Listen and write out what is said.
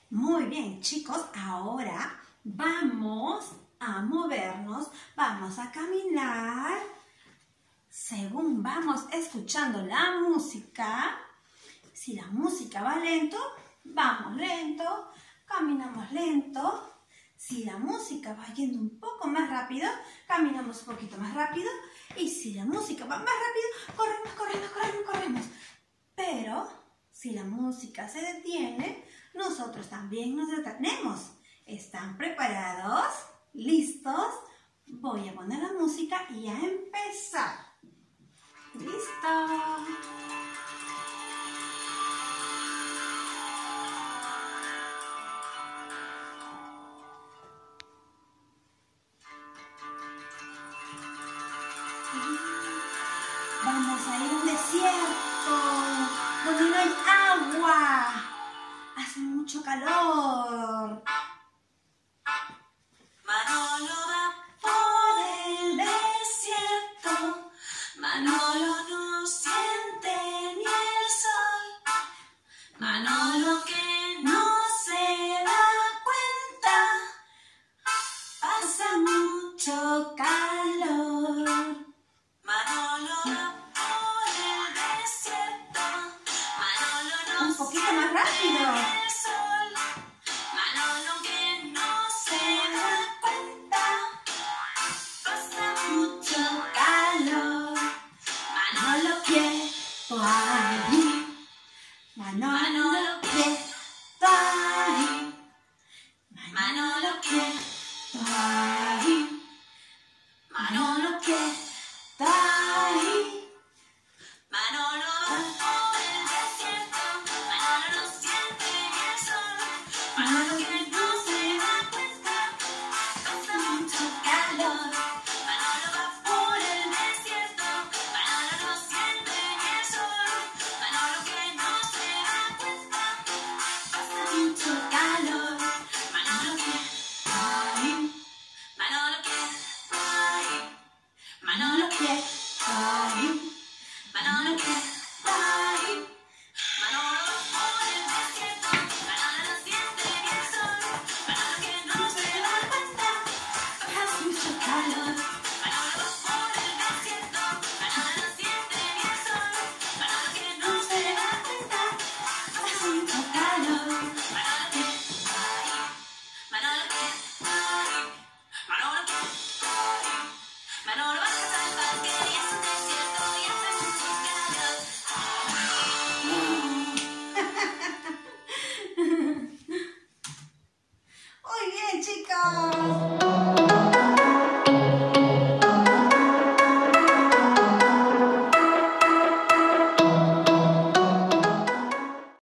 Muy bien, chicos, ahora vamos a movernos, vamos a caminar según vamos escuchando la música. Si la música va lento, vamos lento, caminamos lento. Si la música va yendo un poco más rápido, caminamos un poquito más rápido. Y si la música va más rápido, corremos, corremos, corremos, corremos. Pero si la música se detiene, nosotros también nos detenemos. ¿Están preparados? ¿Listos? Voy a poner la música y a empezar. ¡Listo! Vamos a ir a un desierto donde no hay agua. Hace mucho calor. Manolo va por el desierto. Manolo no siente ni el sol. Manolo que no se da cuenta. Pasa mucho calor. Manolo va por el desierto. Manolo no Un poquito más rápido. siente el sol. Manolo que no se da cuenta. Pasa mucho calor. Manolo Quieto ahí. Manolo quieto ahí. Manolo Quieto ahí.